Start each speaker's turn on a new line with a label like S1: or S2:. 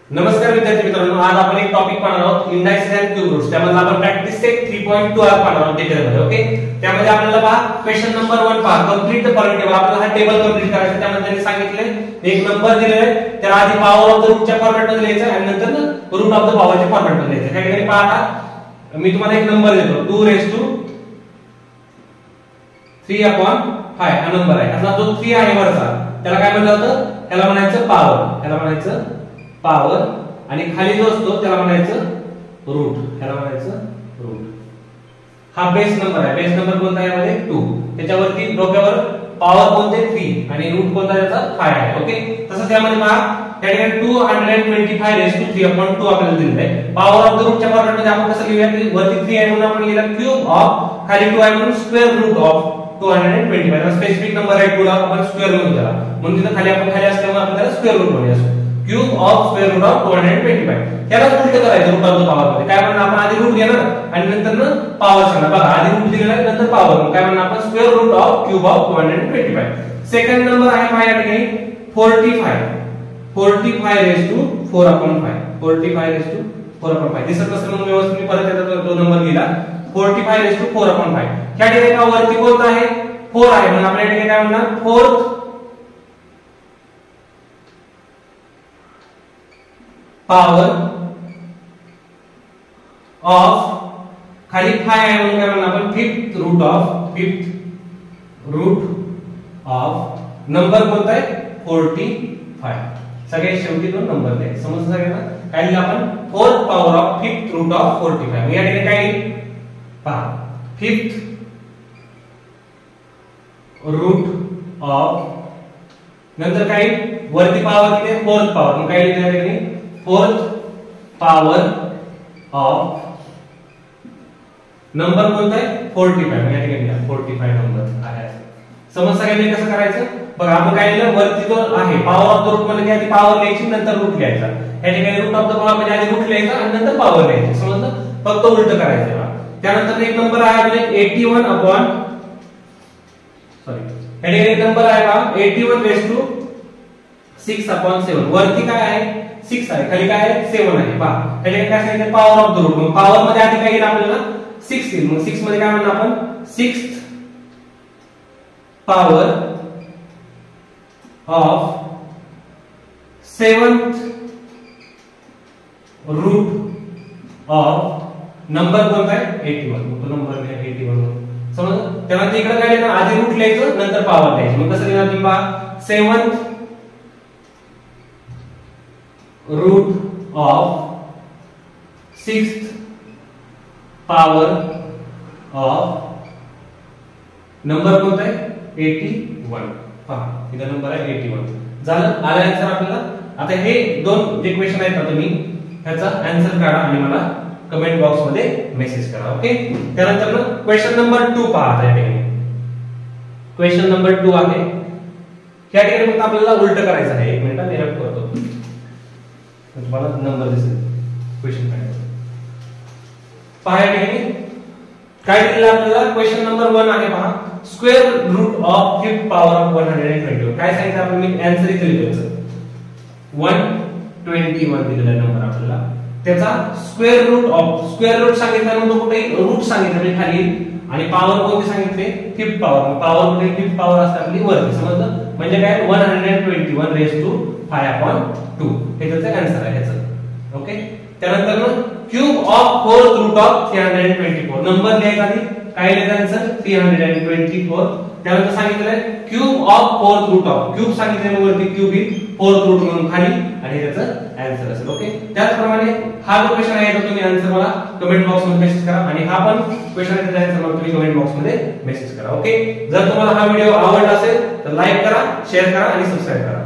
S1: नमस्कार विद्यार्थी मित्रांनो, आज आपण एक टॉपिक पाहणार आहोत इंडायसेस अँड क्यूब रूट्स. त्यामध्ये आपण प्रॅक्टिस सेट 3.2 आज पाहणार आहोत डिटेलमध्ये. ओके, त्यामध्ये आपल्याला पहा क्वेश्चन नंबर 1 पहा, कंप्लीट द फॉलोइंग टेबल. आपल्याला हा टेबल कंप्लीट करायचा. त्यामध्ये त्यांनी सांगितले एक नंबर दिलेला आहे, त्याला आधी पॉवर ऑफ द रूटच्या फॉर्मॅट मध्ये लिहायचा आणि नंतर रूट ऑफ द पॉवरच्या फॉर्मॅट मध्ये लिहायचा. त्या ठिकाणी पहा, आता मी तुम्हाला एक नंबर देतो 2⁵ हा नंबर आहे. असा जो 3 आहे वरचा त्याला काय म्हणलं जातं? त्याला म्हणायचं पॉवर. त्याला म्हणायचं पॉवर आणि खाली जो असतो त्याला म्हणायचं रूट. त्याला म्हणायचं रूट. हा बेस नंबर आहे. बेस नंबर कोणता आहे यामध्ये? 2. त्याच्यावरती डोक्यावर पॉवर कोणते? 3 आणि रूट कोणता त्याचा? 5 आहे. ओके, तसंच यामध्ये पहा त्या ठिकाणी 225 आपल्याला दिलेलं आहे. पॉवर ऑफ द रूटच्या फॉर्मॅट मध्ये आपण कसं लिहूया की वरती 3 आहे म्हणून आपण लिहिला क्यूब ऑफ, खाली 2 आहे म्हणून square root of 225. Specific number आहे 2 ला आपण स्क्वेअर रूट द्यावा म्हणून तिथे खाली आपण खाली असल्यामुळे आपण त्याला स्क्वेअर रूट म्हणूया. Cube of square root of 225. त्याला उलट करायचं रूट ऑफ द पॉवर मध्ये. काय म्हणणार आपण? आधी रूट घेणार आणि नंतर पॉवर सांगणार. बघा, आधी रूट दिलेला आहे नंतर पॉवर. काय म्हणणार आपण? Square root of cube of 225. Second number आहे माझ्या ठिकाणी 45 रेज टू 4/5. 45 raise to 4/5. दिसत नसेल म्हणून व्यवस्थित मी परत एकदा तो नंबर लिहिला. 45 रेज टू 4/5. त्या ठिकाणी वरती कोणता आहे? 4 आहे म्हणून आपल्या ठिकाणी काय म्हणणार? फोर्थ पॉवर ऑफ, खाली 5 आहे म्हणून काय म्हणणार आपण? फिफ्थ रूट ऑफ नंबर कोणता आहे? 45. सगळे शेवटी दोन नंबर द्यायचे. समजलं सगळ्यांना? काय लिहिलं आपण? Fourth power of fifth root of 45. या ठिकाणी काय लिहिलं पहा, फिफ्थ रूट ऑफ नंतर काय वरती पॉवर किती? Fourth power. मग काय लिहिलं या ठिकाणी? फोर्थ पॉवर ऑफ नंबर कोणता आहे? 45. या ठिकाणी 45 नंबर आहे. समज सगळ्यांनी कसं करायचं? बघा, आपण काय लिहिलं वरती जो आहे पॉवर ऑफ द रूट मध्ये आधी पॉवर लिहायची नंतर रूट लिहायचा. या ठिकाणी रूट ऑफ द पॉवर मध्ये आधी रूट लिहायचा आणि नंतर पॉवर लिहायची. समजलं? फक्त उलट करायचं. त्यानंतर एक नंबर आहे म्हणजे 81 अपॉन या ठिकाणी एक नंबर आहे का? 81 रेज टू 6/7. वरती काय आहे? 6 आहे, खाली काय आहे? 7 आहे. पहा, त्या ठिकाणी काय सांगितलं? Power of the root. मग पॉवर मध्ये आधी काय येईल आपल्याला? 6 येईल. मग 6 मध्ये काय म्हणणार आपण? 6th power of 7th root of number कोणता आहे? 81. तो नंबर आहे 81. समजलं? त्यानंतर इकडे काय लिहिणार? आधी रूट लिहायचं नंतर पॉवर लिहायचं. मग कसं लिहिणार तुम्ही? पहा, 7th root of 6th power of number कोणता आहे? 81. पहा, इथं नंबर आहे 81. झालं? आला आन्सर आपल्याला. आता हे दोन जे क्वेश्चन आहेत ना, तुम्ही ह्याचा आन्सर काढा आणि मला कमेंट बॉक्स मध्ये मेसेज करा. ओके, त्यानंतर क्वेश्चन नंबर 2 पहा. आता या ठिकाणी क्वेश्चन नंबर 2 आहे. या ठिकाणी फक्त आपल्याला उलट करायचं आहे. 1 मिनिट मी रफ करतो, तुम्हाला नंबर दिसेल. क्वेश्चन काय पहा. या ठिकाणी काय दिलेलं आपल्याला? क्वेश्चन नंबर 1 आहे पहा, square root of fifth power of 121. काय सांगितलं आपण? मी आन्सर इथे लिहितो. 121 दिलेला नंबर आपल्याला. त्याचा square root of, square root सांगितल्यानंतर कुठे रूट सांगितले खाली आणि पॉवर कोणती सांगितले? Fifth power. पॉवर मध्ये फिफ्थ पॉवर असते आपली वरती. समजलं? म्हणजे काय? 121 रेज टू 5/2 हे त्याचं आन्सर आहे ह्याचं. ओके, त्यानंतर cube of fourth root of 324. Number लिहायचा आधी. काय लिहायचं आन्सर? 324. त्यानंतर सांगितलंय cube of fourth root of, cube सांगितलं वरती क्यूब येईल, फोर्थ रूट म्हणून खाली आणि त्याचं आन्सर असेल. ओके, त्याचप्रमाणे हा जो क्वेश्चन आहे तो तुम्ही आन्सर मला कमेंट बॉक्स मध्ये मेसेज करा आणि हा पण क्वेश्चन आहे त्याचा आन्सर मला तुम्ही कमेंट बॉक्स मध्ये मेसेज करा. ओके, जर तुम्हाला हा व्हिडिओ आवडला असेल तर लाईक करा, शेअर करा आणि सबस्क्राइब करा.